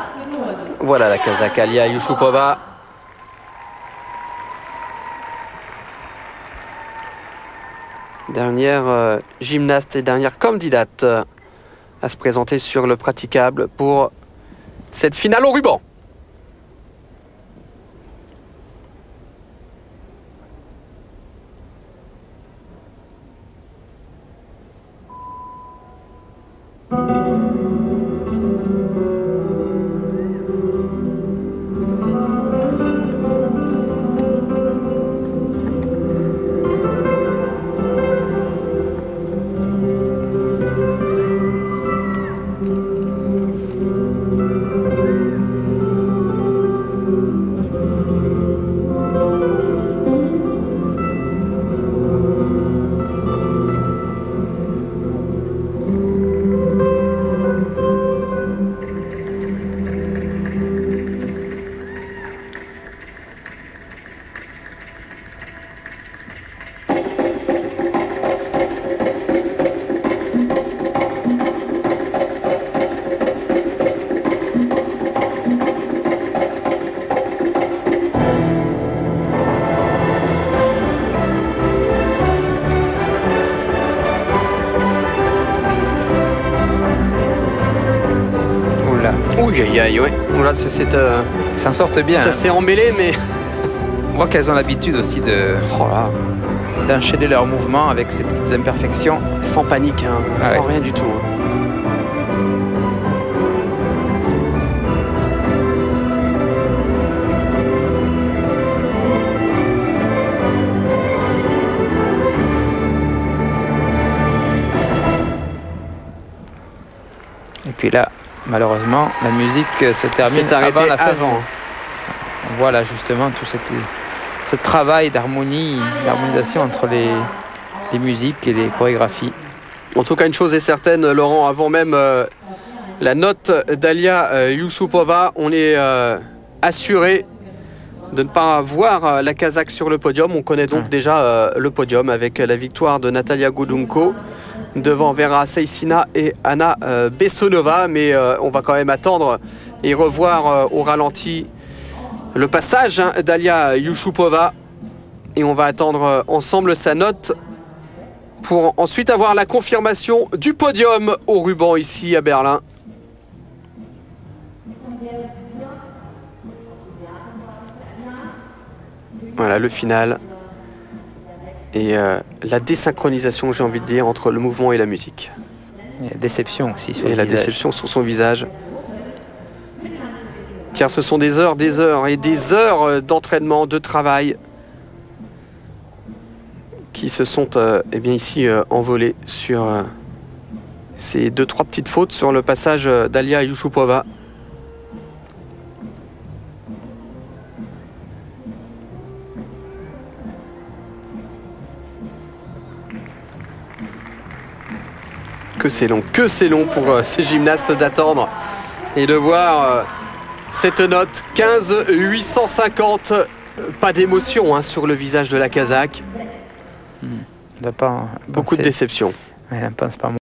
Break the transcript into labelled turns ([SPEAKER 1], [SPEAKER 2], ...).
[SPEAKER 1] Voilà la Kazakh Alia Yushupova. Dernière gymnaste et dernière candidate à se présenter sur le praticable pour cette finale au ruban. Ouh, aïe, aïe, ouais. Oula,
[SPEAKER 2] s'en sortent bien.
[SPEAKER 1] Ça s'est emmêlé, mais...
[SPEAKER 2] On voit qu'elles ont l'habitude aussi d'enchaîner leurs mouvements avec ces petites imperfections.
[SPEAKER 1] Sans panique, hein, sans rien du tout.
[SPEAKER 2] Et puis là, malheureusement, la musique se termine avant la fin. On voit là justement tout ce travail d'harmonisation entre les musiques et les chorégraphies.
[SPEAKER 1] En tout cas, une chose est certaine, Laurent, avant même la note d'Alia Yushupova, on est assuré de ne pas voir la Kazakh sur le podium. On connaît donc déjà le podium avec la victoire de Natalia Gudunko devant Vera Seissina et Anna Bessonova, mais on va quand même attendre et revoir au ralenti le passage d'Alia Yushupova, et on va attendre ensemble sa note pour ensuite avoir la confirmation du podium au ruban ici à Berlin. Voilà le final. Et la désynchronisation, j'ai envie de dire, entre le mouvement et la musique.
[SPEAKER 2] Et la déception aussi sur
[SPEAKER 1] le visage. La déception sur son visage. Car ce sont des heures et des heures d'entraînement, de travail qui se sont eh bien ici envolées sur ces 2-3 petites fautes sur le passage d'Alia Yushupova. Que c'est long pour ces gymnastes d'attendre et de voir cette note 15,850. Pas d'émotion sur le visage de la Kazakh. Beaucoup de déception.
[SPEAKER 2] Elle ne pense pas